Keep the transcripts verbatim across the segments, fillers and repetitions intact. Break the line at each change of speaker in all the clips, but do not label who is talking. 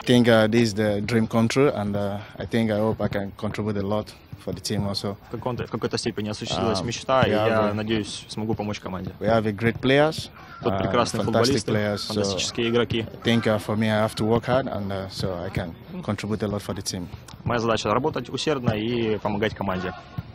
think uh, this is the dream come true, and uh, I think I hope I can contribute a lot for the team also.
В каком-то, в какой-то степени осуществилась
Um,
мечта, и
yeah,
я
we-
надеюсь, смогу помочь команде.
We have a great players,
Тут
uh,
прекрасные
fantastic
футболисты,
players. So
фантастические игроки.
I think uh, for me I have to work hard, and uh, so I can contribute a lot for the team.
Моя задача работать усердно и помогать команде.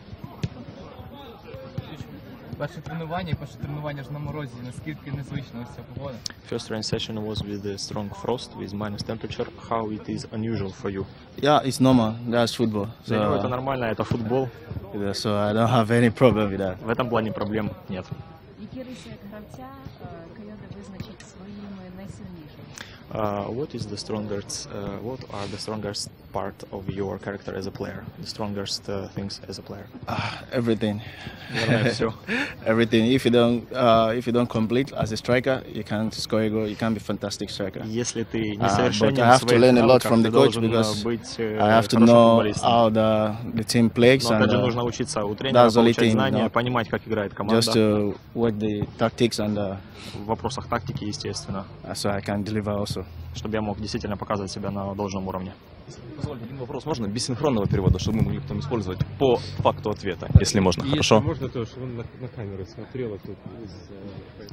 Перше тренування, перше тренування ж на морозі, наскільки незвична ось ця погода?
First training session was with a strong frost, with minus temperature. How it is unusual for you?
Yeah, it's normal. That's football.
Для него это
So,
нормально, это футбол.
uh, so I don't have any problem with that.
В этом плане проблем нет.
Які риси як гравця е, Койоде визначить своїми найсильнішими?
Uh, what is the strongest? Uh, what are the strongest part of your character as a player? The strongest uh, things as a player?
Uh, everything.
Наверное, все.
Everything. If you don't, uh, if you don't complete as a striker, you can't score a goal. You can't be fantastic striker.
Если ты
Uh, but
несовершенен
I
в
have to
своих
learn a lot
навыках,
from
ты
the coach
должен
because
uh, быть э,
I have to
хорошим
know
футболистом.
how the the team plays,
Но
and
опять же
uh,
нужно учиться у тренера,
that's the only
получать
thing,
знания,
no?
понимать, как играет команда.
just to work the tactics, and uh,
В вопросах тактики, естественно,
so I can deliver also.
чтобы я мог действительно показывать себя на должном уровне.
Позвольте, один вопрос можно без синхронного перевода, чтобы мы могли потом использовать по факту ответа, если можно.
И
Хорошо.
Если можно, то, чтобы он на, на камеру смотрел, а тут из, э,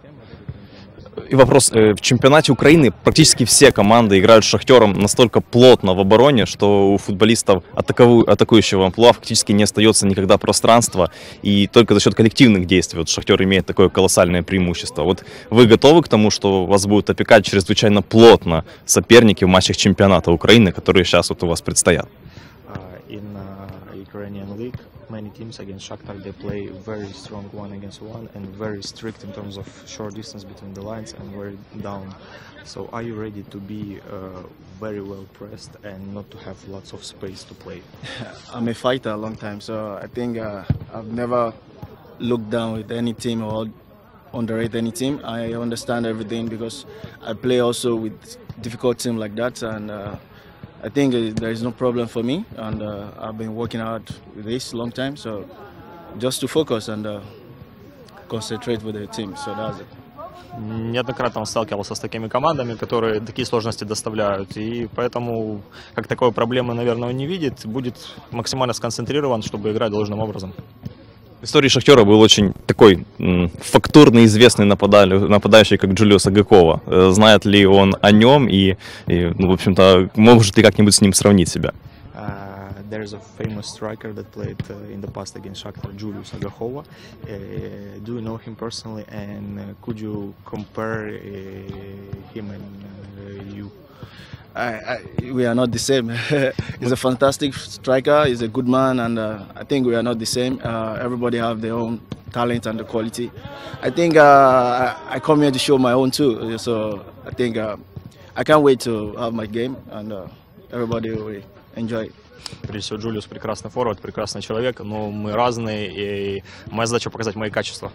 И вопрос. э, В чемпионате Украины практически все команды играют с Шахтером настолько плотно в обороне, что у футболистов атакову- атакующего амплуа фактически не остается никогда пространства. И только за счет коллективных действий вот Шахтер имеет такое колоссальное преимущество. Вот вы готовы к тому, что вас будут опекать чрезвычайно плотно соперники в матчах чемпионата Украины, которые сейчас вот у вас предстоят?
Uh, in uh, Ukrainian league, many teams against Shakhtar, they play very strong one against one and very strict in terms of short distance between the lines and very down. So are you ready to be uh, very well pressed and not to have lots of space to play?
I'm a fighter a long time, so I think uh, I've never looked down with any team or underrate any team. I understand everything because I play also with difficult team like that, and uh, I think uh, there is no problem for me, and uh, I've been working hard with this long time. So just to focus and uh, concentrate with the team. So that's it.
Неоднократно он сталкивался с такими командами, которые такие сложности доставляют, и поэтому, как такой проблемы, наверное, он не видит, будет максимально сконцентрирован, чтобы играть должным образом.
В истории Шахтера был очень такой м, фактурный, известный нападали- нападающий, как Джулио Сагакова. Э, Знает ли он о нем и, и, ну, в общем-то, может ли как-нибудь с ним сравнить себя?
Uh, there's a famous striker that played uh, in the past against Shakhtar, Julius Agahova. Uh, do you know him personally, and uh, could you compare uh, him and uh, you?
I, I, we are not the same. He's a fantastic striker. He's a good man, and uh, I think we are not the same. Uh, everybody have their own talent and the quality. I think uh, I, I come here to show my own too. So I think uh, I can't wait to have my game, and uh, everybody will enjoy it.
Прежде всего, Джулиус прекрасный форвард, прекрасный человек, но мы разные, и моя задача показать мои качества.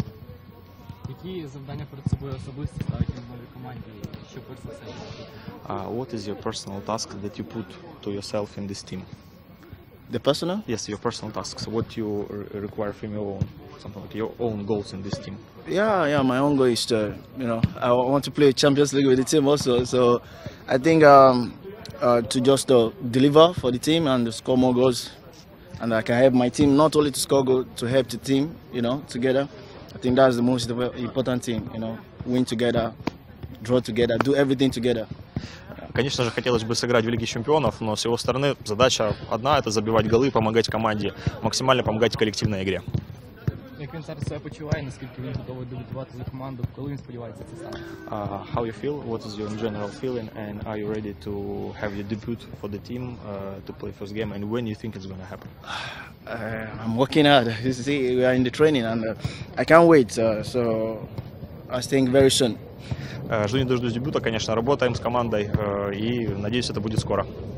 Які завдання перед собою особисто ставить він в новій команді? Що перш за все?
Uh, what is your personal task that you put to yourself in this team?
The personal?
Yes, your personal tasks. What you re- require from your own, something like your own goals in this team.
Yeah, yeah. My own goal is to, you know, I want to play Champions League with the team also. So I think um, uh, to just uh, deliver for the team and score more goals, and I can help my team not only to score goals, to help the team, you know, together. I think that's the most important thing, you know, win together, draw together, do everything together.
Конечно же, хотелось бы сыграть в Лиге Чемпионов, но с его стороны задача одна – это забивать голы, помогать команде, максимально помогать коллективной игре.
Як він зараз себе почуває, наскільки він готовий дебютувати за команду, коли він сподівається це стане?
Uh, how you feel? What is your general feeling? And are you ready to have your debut for the team, uh, to play first game? And when you think it's going to happen?
Uh, I'm working hard. You see, we are in the training, and uh, I can't wait. Uh, so I think very soon.
Uh, жду не дождусь дебюта, конечно, работаем с командой, uh, и надеюсь, это будет скоро.